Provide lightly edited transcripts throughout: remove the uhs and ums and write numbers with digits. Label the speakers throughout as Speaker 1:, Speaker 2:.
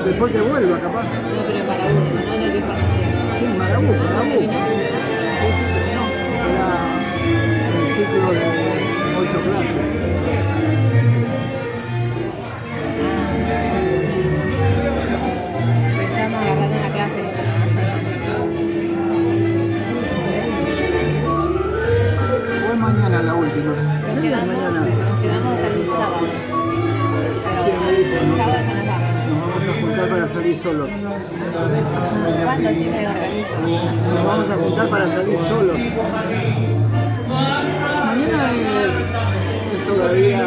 Speaker 1: Después que vuelva, capaz.
Speaker 2: No, pero en Marabú, no en el viejo Almacén.
Speaker 1: Sí, en Marabú, Marabú.
Speaker 2: ¿Terminó?
Speaker 1: Sí, terminó. Era el ciclo de 8 clases.
Speaker 2: Pensamos agarrar una clase de eso.
Speaker 1: O es mañana la última.
Speaker 2: Nos quedamos hasta el sábado. Pero
Speaker 1: Sí, me dijo,
Speaker 2: el
Speaker 1: ¿no?
Speaker 2: sábado ya nos vamos.
Speaker 1: Nos vamos a juntar para salir solos.
Speaker 2: ¿Cuándo sí me organizo?
Speaker 1: Nos vamos a juntar para salir solos. Mañana es todavía...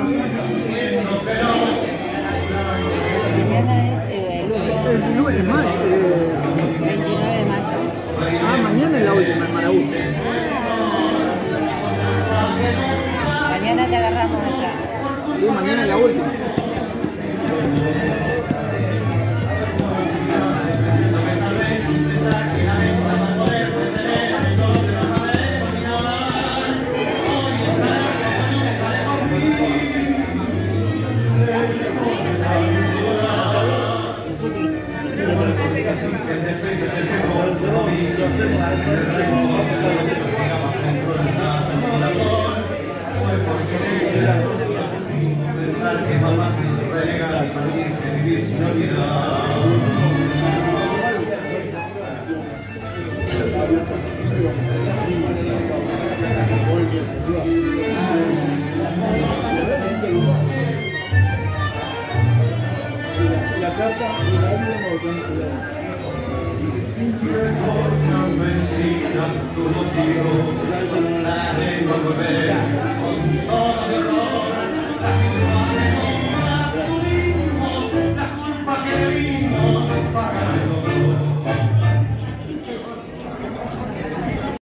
Speaker 2: Mañana es lunes.
Speaker 1: El lunes más.
Speaker 2: 29 de mayo.
Speaker 1: Mañana es la última en Marabú.
Speaker 2: Mañana te agarramos allá.
Speaker 1: Sí, mañana es la última.